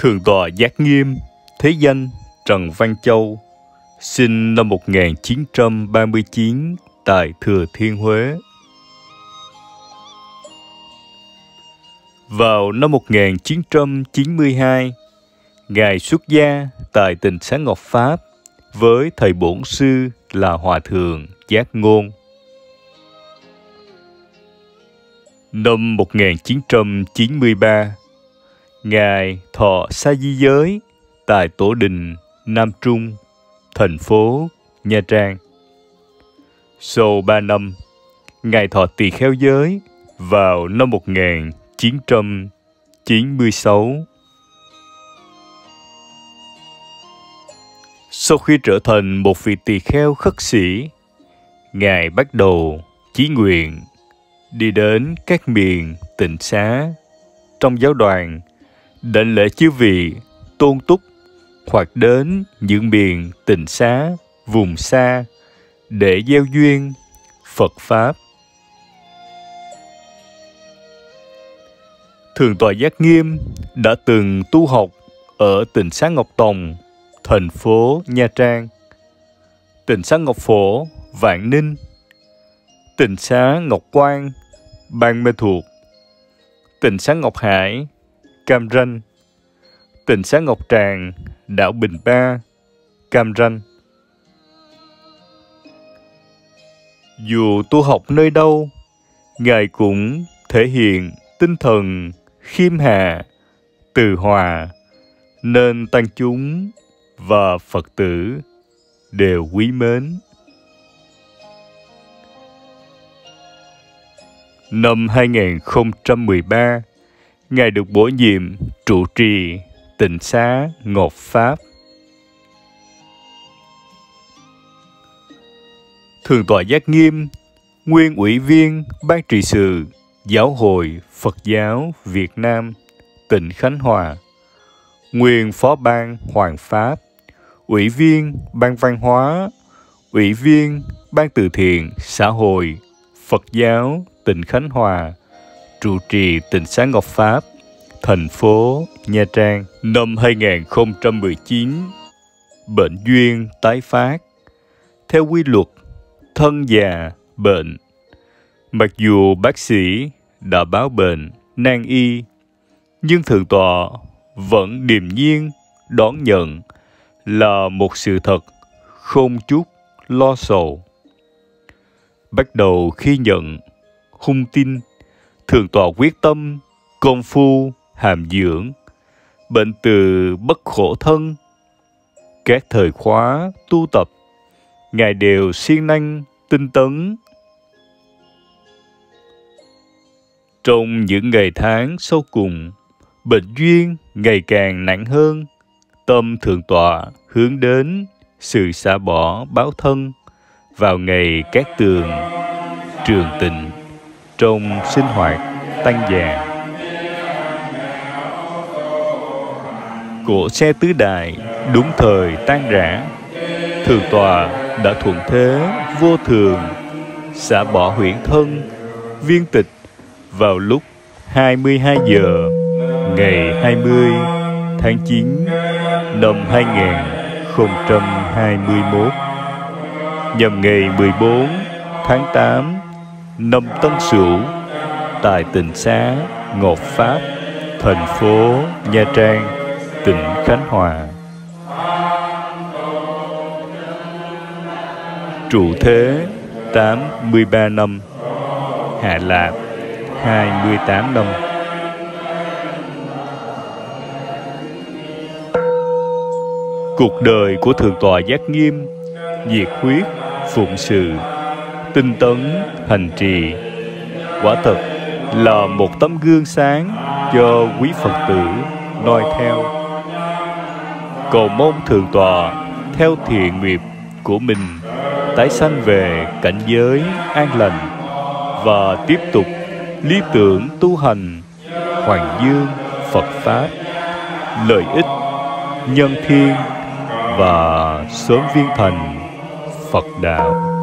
Thượng tọa Giác Nghiêm, thế danh Trần Văn Châu, sinh năm 1939 tại Thừa Thiên Huế. Vào năm 1992, Ngài xuất gia tại Tịnh Xá Ngọc Pháp với thầy bổn sư là Hòa Thượng Giác Ngôn. Năm 1993, Ngài thọ sa di giới tại Tổ đình Nam Trung, thành phố Nha Trang. Sau 3 năm, Ngài thọ tỳ kheo giới vào năm 1996. Sau khi trở thành một vị tỳ kheo khất sĩ, Ngài bắt đầu chí nguyện đi đến các miền tịnh xá trong giáo đoàn, đảnh lễ chư vị tôn túc, hoặc đến những miền tịnh xá vùng xa để gieo duyên Phật Pháp. Thượng tọa Giác Nghiêm đã từng tu học ở Tịnh Xá Ngọc Tòng, thành phố Nha Trang, Tịnh Xá Ngọc Phổ, Vạn Ninh, Tịnh Xá Ngọc Quang, Ban Mê Thuột, Tịnh Xá Ngọc Hải, Cam Ranh, Tịnh Xá Ngọc Tràng, đảo Bình Ba, Cam Ranh. Dù tu học nơi đâu, Ngài cũng thể hiện tinh thần khiêm hạ, từ hòa, nên tăng chúng và Phật tử đều quý mến. Năm 2013, Ngài được bổ nhiệm trụ trì Tịnh Xá Ngọc Pháp. Thượng tọa Giác Nghiêm, nguyên ủy viên Ban trị sự Giáo hội Phật giáo Việt Nam tỉnh Khánh Hòa, nguyên phó ban Hoàng Pháp, ủy viên Ban văn hóa, ủy viên Ban từ thiện xã hội Phật giáo tỉnh Khánh Hòa, trụ trì Tịnh Xá Ngọc Pháp, thành phố Nha Trang. Năm 2019, bệnh duyên tái phát. Theo quy luật thân già bệnh, mặc dù bác sĩ đã báo bệnh nan y, nhưng Thượng tọa vẫn điềm nhiên đón nhận là một sự thật, không chút lo sầu. Bắt đầu khi nhận hung tin, Thượng tọa quyết tâm công phu hàm dưỡng, bệnh từ bất khổ thân. Các thời khóa tu tập, Ngài đều siêng năng tinh tấn. Trong những ngày tháng sau cùng, bệnh duyên ngày càng nặng hơn. Tâm Thượng tọa hướng đến sự xả bỏ báo thân vào ngày Cát Tường, Trường Tịnh, trong sinh hoạt tăng già. Cỗ xe tứ đại đúng thời tan rã, Thượng tọa đã thuận thế vô thường xả bỏ huyễn thân viên tịch vào lúc 22 giờ ngày 20 tháng 9 năm 2021, nhằm ngày 14 tháng 8 năm Tân Sửu tại Tịnh Xá Ngọc Pháp, thành phố Nha Trang, tỉnh Khánh Hòa. Trụ thế 83 năm, hạ lạp 28 năm. Cuộc đời của Thượng tọa Giác Nghiêm nhiệt huyết phụng sự, tinh tấn hành trì, quả thật là một tấm gương sáng cho quý Phật tử noi theo. Cầu mong Thượng tọa theo thiện nghiệp của mình tái sanh về cảnh giới an lành và tiếp tục lý tưởng tu hành hoàng dương Phật Pháp, lợi ích nhân thiên và sớm viên thành Phật đạo.